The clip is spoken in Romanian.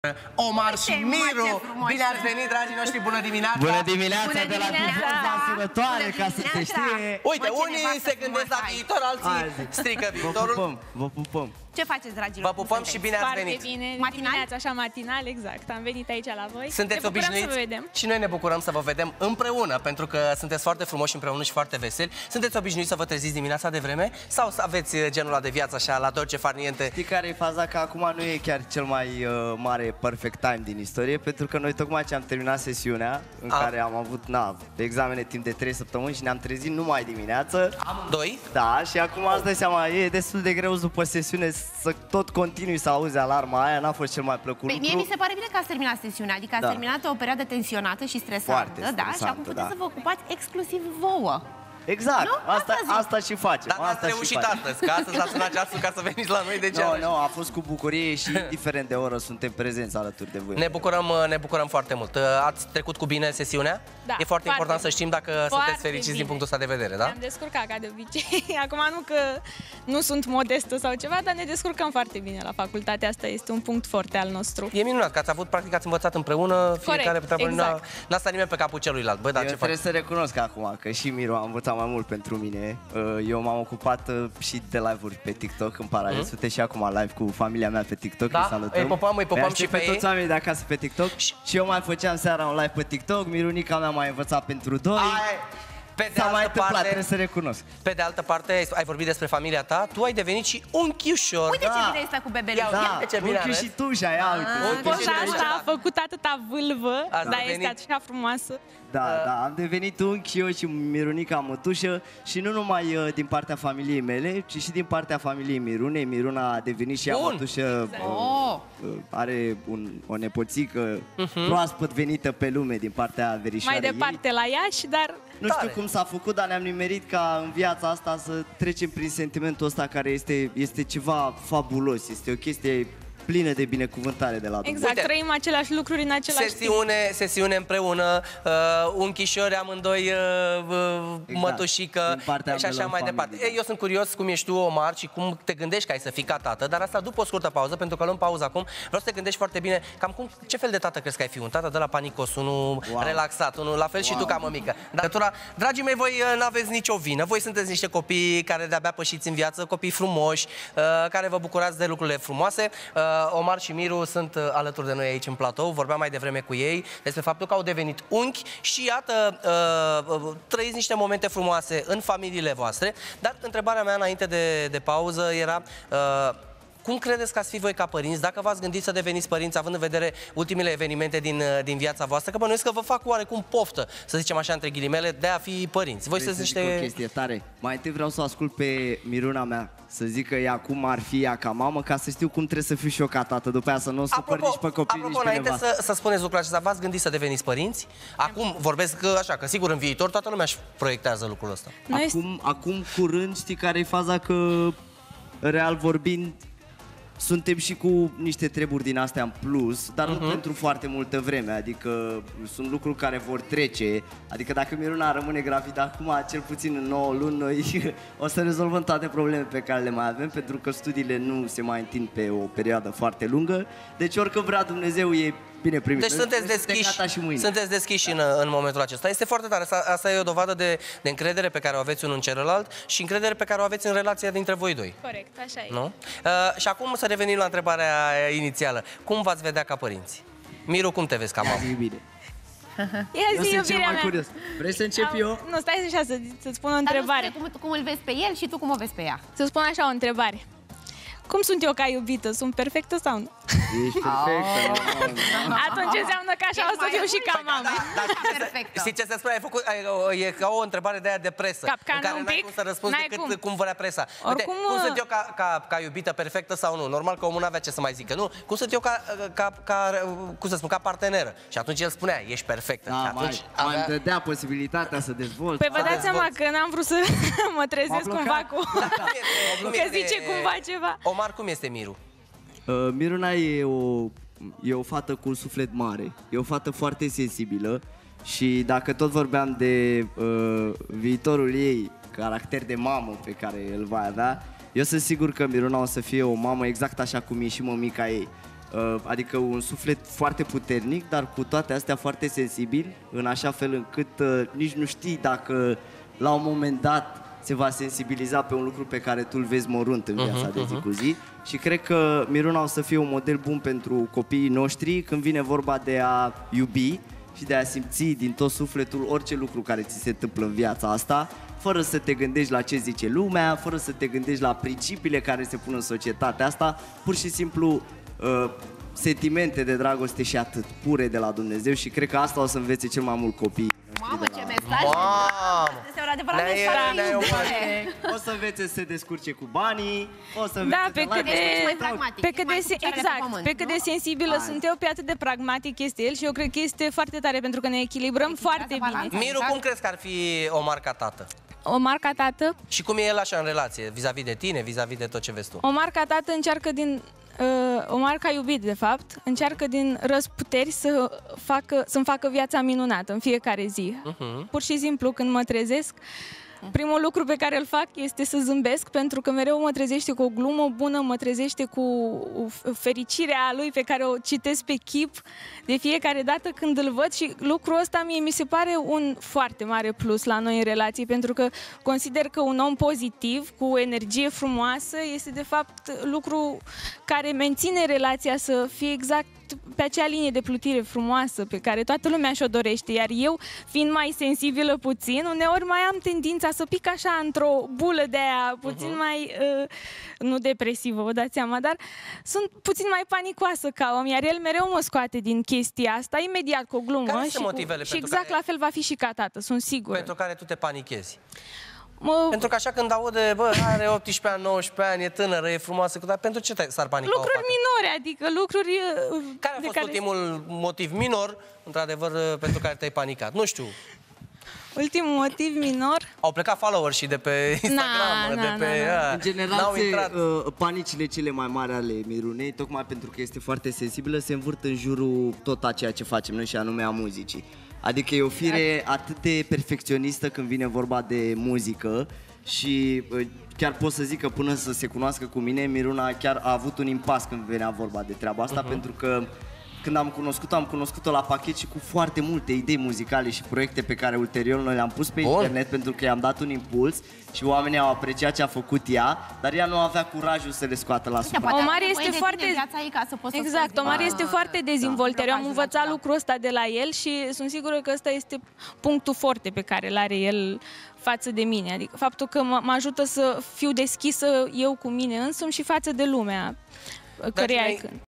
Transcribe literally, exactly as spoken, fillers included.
Omar și Miru, bine ați venit, dragii noștri, bună dimineața! Bună dimineața, bună de la Bifurza Sunătoare, ca să se știe! Uite, unii se gândesc la viitor, alții strică viitorul. Vă pupăm, vă pupăm! Ce faceți, dragilor? Vă pupăm și bine ați venit! Foarte bine, matinal? dimineața, așa matinal, exact. Am venit aici la voi. Sunteți obișnuiți? Să vă vedem. Și noi ne bucurăm să vă vedem împreună, pentru că sunteți foarte frumoși împreună și foarte veseli. Sunteți obișnuiți să vă treziți dimineața de vreme? Sau să aveți genul ăla de viață așa, la dolce far niente? Știi care e faza? Că acum nu e chiar cel mai uh, mare perfect time din istorie, pentru că noi tocmai ce am terminat sesiunea, în A. care am avut, na, examene timp de trei săptămâni și ne-am trezit numai dimineață. Amândoi? Da, și acum îți dai seama, e destul de greu după sesiune să tot continui să auzi alarma aia, n-a fost cel mai plăcut Păi, lucru. mie mi se pare bine că ați terminat sesiunea, adică ați Da. terminat o perioadă tensionată și stresantă, Foarte da? Și stresantă, acum puteți da. să vă ocupați exclusiv vouă. Exact, Nu? asta, Asta zic. asta și facem. Dar n-ați asta și reușit facem. astăzi, că astăzi ați sunat ceasul ca să veniți la noi, de ce? Nu, nu, a fost cu bucurie și indiferent de oră suntem prezenți alături de voi. Ne bucurăm, ne bucurăm foarte mult. Ați trecut cu bine sesiunea? Da, E foarte important bine. să știm dacă Foarte sunteți fericiți bine. din punctul ăsta de vedere, da? Ne-am descurcat ca de obicei. Acum nu că nu sunt modestă sau ceva, dar ne descurcăm foarte bine la facultate. Asta este un punct foarte al nostru. E minunat că ați avut, practic ați învățat împreună, fiecare pe treabă, exact. n-a stat nimeni pe capul celuilalt. Bă, dar Eu ce trebuie faci? să recunosc acum că și Miru a învățat mai mult pentru mine. Eu m-am ocupat și de live-uri pe TikTok în paralel. Mm? Sunteți și acum live cu familia mea pe TikTok. Da? Îi salutăm. Îi pupăm, îi pupăm Îi și pe aștept ei. toți oamenii de acasă pe TikTok. Și eu mai făceam seara un live pe TikTok. Mirunica mea m-a învățat pentru doi. Ai, pe de S-a mai altă întâmplat, parte, trebuie să recunosc. pe de altă parte, ai- ai vorbit despre familia ta, tu ai devenit și unchiușor. Uite Da. ce bine este cu bebelul. Ia, Da, uite ce bine unchiul arăți. și tușa, ia uite. Unchiul Poza și tușa. asta a făcut atâta vâlvă, Ați dar devenit- este așa frumoasă. Da, da, am devenit unchi eu și Mirunica mătușă și nu numai uh, din partea familiei mele, ci și din partea familiei Mirunei. Miruna a devenit și ea Bun. mătușă, uh, Oh. uh, are un, o nepoțică Mhm. proaspăt venită pe lume din partea verișoarei Mai ei. departe la Iași, dar Nu știu Tare. cum s-a făcut, dar ne-am nimerit ca în viața asta să trecem prin sentimentul ăsta care este, este ceva fabulos, este o chestie plină de binecuvântare de la Dumnezeu. exact, Uite. trăim același lucruri în același timp. Sesiune, sesiune împreună, uh, unchișori amândoi, uh, uh, mătușică din partea și așa ambelor mai familii, departe. da. Ei, eu sunt curios cum ești tu, Omar, și cum te gândești că ai să fii ca tată, dar asta după o scurtă pauză, pentru că luăm pauză acum. Vreau să te gândești foarte bine cam cum, ce fel de tată crezi că ai fi? Un tată de la panicos, unul Wow. relaxat, unul la fel și tu ca mămică. Dar, tura, dragii mei, voi uh, n-aveți nicio vină. Voi sunteți niște copii care de-abia pășiți în viață, copii frumoși, uh, care vă bucurați de lucrurile frumoase. Uh, Omar și Miru sunt uh, alături de noi aici în platou. Vorbeam mai devreme cu ei despre faptul că au devenit unchi și iată, uh, uh, trăiți niște momente frumoase în familiile voastre. Dar întrebarea mea înainte de, de pauză era... Uh, Cum credeți că ați fi voi ca părinți, dacă v-ați gândit să deveniți părinți, având în vedere ultimele evenimente din, din viața voastră, că bănuiesc că vă fac oarecum poftă, să zicem așa între ghilimele, de a fi părinți. Voi Vrei sunteți să zic o niște... chestie tare. Mai întâi vreau să o ascult pe Miruna mea, să zică ea cum ar fi ea ca mamă, ca să știu cum trebuie să fiu și eu ca tată, după aia să nu o supăr nici pe copii, apropo, nici pe înainte nevastă. să, să spuneți lucrul acesta, v-ați gândit să deveniți părinți? Acum vorbesc că, așa, că sigur în viitor toată lumea își proiectează lucrul ăsta. Noi Acum, acum curând, știi care e faza, că real vorbind, suntem și cu niște treburi din astea în plus, dar uh-huh. nu pentru foarte multă vreme, adică sunt lucruri care vor trece, adică dacă Miruna rămâne gravidă acum, cel puțin în nouă luni, noi o să rezolvăm toate problemele pe care le mai avem, pentru că studiile nu se mai întind pe o perioadă foarte lungă, deci orică vrea Dumnezeu e bine primit. Deci Noi sunteți suntem deschiși, gata și mâine. sunteți deschiși în, în momentul acesta. Este foarte tare. Asta, asta e o dovadă de, de încredere pe care o aveți unul în celălalt și încredere pe care o aveți în relația dintre voi doi. corect, așa e. Nu? Uh, și acum să revenim la întrebarea inițială. Cum v-ați vedea ca părinți? Miru, cum te vezi ca mamă? Zi bine. Ia Eu zi, sunt cel iubirea mai mea. curios. Vrei să încep Am- eu? Nu, stai așa să, să-ți spun o Dar nu întrebare. spune cum, cum îl vezi pe el și tu cum o vezi pe ea. Să spun așa o întrebare. Cum sunt eu ca iubită? Sunt perfectă sau nu? Ești perfectă. Atunci înseamnă că așa o să fiu și ca mamă. Dar știi ce se- Perfectă. știi ce se spune? Ai făcut, ai, o- e ca o întrebare de aia de presă. Capcană în care un n-ai pic? cum să răspunzi N-ai decât cum. cum. cum vrea presa. Uite, Oricum, cum mă- sunt eu ca, ca, ca iubită perfectă sau nu? Normal că omul n-avea ce să mai zică. Nu, cum sunt eu ca, ca, ca, cum să spun, ca parteneră. Și atunci el spunea, ești perfectă. Da, și mai, atunci mai îmi dădea posibilitatea să dezvolt. Păi vă Să dați seama dezvolți. că n-am vrut să mă trezesc M-a cumva blocat. cu... Cum este- cum Că este- zice cumva ceva. Omar, cum este Miru? Uh, Miruna e o, e o fată cu un suflet mare, e o fată foarte sensibilă și dacă tot vorbeam de uh, viitorul ei, caracter de mamă pe care îl va avea, eu sunt sigur că Miruna o să fie o mamă exact așa cum e și mămica ei. Uh, adică un suflet foarte puternic, dar cu toate astea foarte sensibil, în așa fel încât uh, nici nu știi dacă la un moment dat se va sensibiliza pe un lucru pe care tu îl vezi mărunt în viața uh-huh, de zi cu zi. Și cred că Miruna o să fie un model bun pentru copiii noștri când vine vorba de a iubi și de a simți din tot sufletul orice lucru care ți se întâmplă în viața asta, fără să te gândești la ce zice lumea, fără să te gândești la principiile care se pun în societatea asta, pur și simplu uh, sentimente de dragoste și atât, pure de la Dumnezeu, și cred că asta o să învețe cel mai mult copiii. Mamă, ce mesaj! Mamă! Este un adevărat Ne-ai- mesaj ne-ai de omorat. iubire. O să învețe să se descurce cu banii, o să învețe Da, să pe cât lase- de, Ești mai pragmatic, pe ești cât mai de, cu se- picioarele pe exact, pământ, pe cât nu? de sensibilă Hai. sunt eu, pe atât de pragmatic este el și eu cred că este foarte tare pentru că ne echilibrăm foarte bine. balanța. Miru, cum crezi că ar fi Omar ca tată? O marca tată, Și cum e el așa în relație, vis-a-vis de tine, vis-a-vis de tot ce vezi tu? o marca tată încearcă din uh, o marca iubit, de fapt, încearcă din răzputeri să facă, să-mi facă viața minunată în fiecare zi. Uh-huh. Pur și simplu, când mă trezesc, primul lucru pe care îl fac este să zâmbesc, pentru că mereu mă trezește cu o glumă bună, mă trezește cu fericirea lui pe care o citesc pe chip de fiecare dată când îl văd, și lucrul ăsta mie mi se pare un foarte mare plus la noi în relații, pentru că consider că un om pozitiv, cu o energie frumoasă, este de fapt lucru care menține relația să fie exact pe acea linie de plutire frumoasă pe care toată lumea și-o dorește, iar eu, fiind mai sensibilă puțin, uneori mai am tendința să pic așa într-o bulă de aia puțin uh-huh. mai, uh, nu depresivă, vă dați seama, dar sunt puțin mai panicoasă ca om, iar el mereu mă scoate din chestia asta, imediat cu o glumă. Care și sunt cu- motivele și pentru exact care- la fel va fi și ca tată, sunt sigură. Pentru care tu te panichezi. Mă, Pentru că așa când aude, bă, are optsprezece ani, nouăsprezece ani, e tânără, e frumoasă, dar pentru ce te- s-ar panica o lucruri fată? minore, adică lucruri uh, Care a de fost care... ultimul motiv minor, într-adevăr, pentru care te-ai panicat? Nu știu. Ultimul motiv minor. Au plecat followers și de pe Instagram, na, de pe... na, na. a, În general, n-au se, intrat. uh, panicile cele mai mari ale Mirunei, tocmai pentru că este foarte sensibilă, se învârt în jurul tot a ceea ce facem noi, și anume a muzicii. Adică e o fire atât de perfecționistă când vine vorba de muzică, și uh, chiar pot să zic că până să se cunoască cu mine, Miruna chiar a avut un impas când venea vorba de treaba asta, uh-huh. pentru că când am cunoscut-o, am cunoscut-o la pachet și cu foarte multe idei muzicale și proiecte pe care ulterior noi le-am pus pe Bun. internet, pentru că i-am dat un impuls și oamenii au apreciat ce a făcut ea, dar ea nu avea curajul să le scoată la suprafață. Poate Omar are este nevoie de foarte- tine în viața ei ca să poți să Exact, scoți Omar din, este uh, foarte dezvoltat. Eu am blocajul învățat acela. lucrul ăsta de la el și sunt sigură că ăsta este punctul forte pe care îl are el față de mine. Adică faptul că mă, mă ajută să fiu deschisă eu cu mine însumi și față de lumea căreia Dragii îi mei, cânt.